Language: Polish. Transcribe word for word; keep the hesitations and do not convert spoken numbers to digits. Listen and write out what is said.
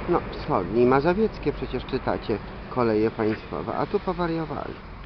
No, wschodnie i mazowieckie przecież czytacie, koleje państwowe, a tu powariowali.